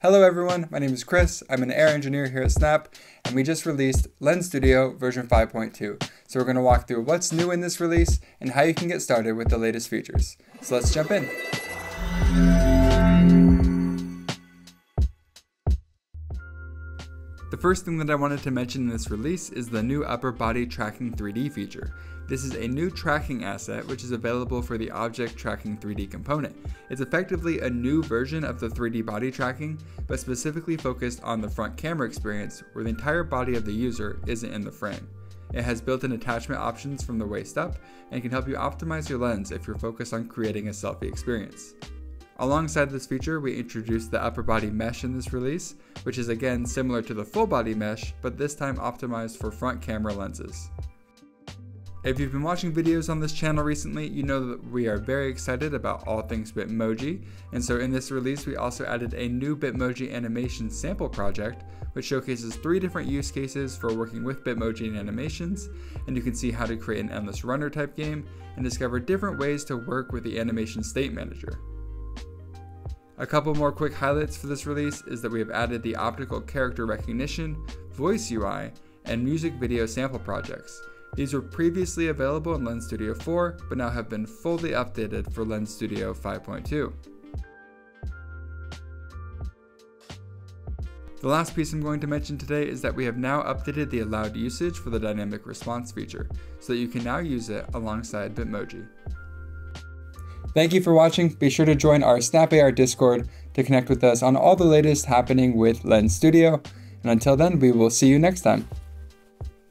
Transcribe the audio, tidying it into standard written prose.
Hello everyone, my name is Chris. I'm an air engineer here at Snap, and we just released Lens Studio version 5.2. So we're going to walk through what's new in this release and how you can get started with the latest features. So let's jump in. The first thing that I wanted to mention in this release is the new upper body tracking 3D feature. This is a new tracking asset which is available for the object tracking 3D component. It's effectively a new version of the 3D body tracking, but specifically focused on the front camera experience where the entire body of the user isn't in the frame. It has built-in attachment options from the waist up and can help you optimize your lens if you're focused on creating a selfie experience. Alongside this feature, we introduced the upper body mesh in this release, which is again similar to the full body mesh, but this time optimized for front camera lenses. If you've been watching videos on this channel recently, you know that we are very excited about all things Bitmoji, and so in this release we also added a new Bitmoji animation sample project, which showcases 3 different use cases for working with Bitmoji and animations, and you can see how to create an endless runner type game and discover different ways to work with the animation state manager. A couple more quick highlights for this release is that we have added the optical character recognition, voice UI, and music video sample projects. These were previously available in Lens Studio 4, but now have been fully updated for Lens Studio 5.2. The last piece I'm going to mention today is that we have now updated the allowed usage for the dynamic response feature, so that you can now use it alongside Bitmoji. Thank you for watching. Be sure to join our Snap AR Discord to connect with us on all the latest happening with Lens Studio. And until then, we will see you next time.